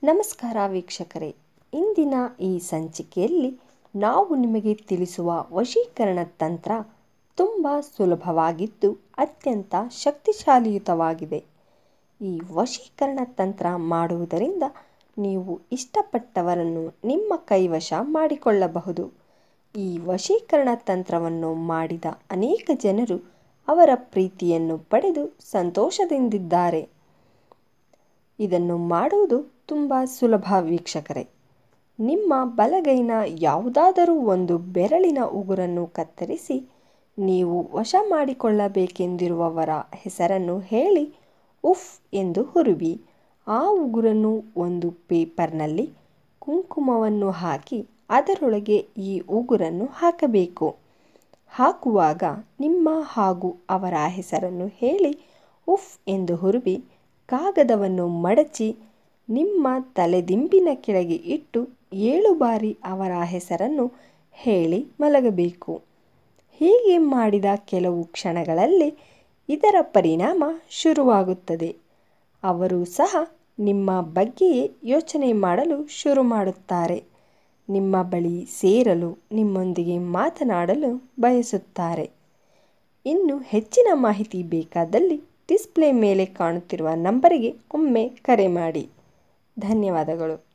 ನಮಸ್ಕಾರ ವೀಕ್ಷಕರೇ, ಇಂದಿನ ಈ ಸಂಚಿಕೆಯಲ್ಲಿ ನಾವು ನಿಮಗೆ ತಿಳಿಸುವ ವಶೀಕರಣ ತಂತ್ರ ತುಂಬ ಸುಲಭವಾಗಿದ್ದು ಅತ್ಯಂತ ಶಕ್ತಿಶಾಲಿಯುತವಾಗಿದೆ. ಈ ವಶೀಕರಣ ತಂತ್ರ ಮಾಡುವುದರಿಂದ ನೀವು ಇಷ್ಟಪಟ್ಟವರನ್ನು ನಿಮ್ಮ ಕೈವಶ ಮಾಡಿಕೊಳ್ಳಬಹುದು. ಈ ವಶೀಕರಣ ತಂತ್ರವನ್ನು ಮಾಡಿದ ಅನೇಕ ಜನರು ಅವರ ಪ್ರೀತಿಯನ್ನು ಪಡೆದು ಸಂತೋಷದಿಂದಿದ್ದಾರೆ. ಇದನ್ನು ಮಾಡುವುದು ತುಂಬ ಸುಲಭ ವೀಕ್ಷಕರೇ. ನಿಮ್ಮ ಬಲಗೈನ ಯಾವುದಾದರೂ ಒಂದು ಬೆರಳಿನ ಉಗುರನ್ನು ಕತ್ತರಿಸಿ ನೀವು ವಶ ಮಾಡಿಕೊಳ್ಳಬೇಕೆಂದಿರುವವರ ಹೆಸರನ್ನು ಹೇಳಿ ಉಫ್ ಎಂದು ಹುರುವಿ ಆ ಉಗುರನ್ನು ಒಂದು ಪೇಪರ್ನಲ್ಲಿ ಕುಂಕುಮವನ್ನು ಹಾಕಿ ಅದರೊಳಗೆ ಈ ಉಗುರನ್ನು ಹಾಕಬೇಕು. ಹಾಕುವಾಗ ನಿಮ್ಮ ಹಾಗೂ ಅವರ ಹೆಸರನ್ನು ಹೇಳಿ ಉಫ್ ಎಂದು ಹುರುವಿ ಕಾಗದವನ್ನು ಮಡಚಿ ನಿಮ್ಮ ತಲೆದಿಂಬಿನ ಕೆಳಗೆ ಇಟ್ಟು 7 ಬಾರಿ ಅವರ ಹೆಸರನ್ನು ಹೇಳಿ ಮಲಗಬೇಕು. ಹೀಗೆ ಮಾಡಿದ ಕೆಲವು ಕ್ಷಣಗಳಲ್ಲಿ ಇದರ ಪರಿಣಾಮ ಶುರುವಾಗುತ್ತದೆ. ಅವರು ಸಹ ನಿಮ್ಮ ಬಗ್ಗೆಯೇ ಯೋಚನೆ ಮಾಡಲು ಶುರು ಮಾಡುತ್ತಾರೆ. ನಿಮ್ಮ ಬಳಿ ಸೇರಲು, ನಿಮ್ಮೊಂದಿಗೆ ಮಾತನಾಡಲು ಬಯಸುತ್ತಾರೆ. ಇನ್ನು ಹೆಚ್ಚಿನ ಮಾಹಿತಿ ಬೇಕಾದಲ್ಲಿ ಡಿಸ್ಪ್ಲೇ ಮೇಲೆ ಕಾಣುತ್ತಿರುವ ನಂಬರಿಗೆ ಒಮ್ಮೆ ಕರೆ ಮಾಡಿ. ಧನ್ಯವಾದಗಳು.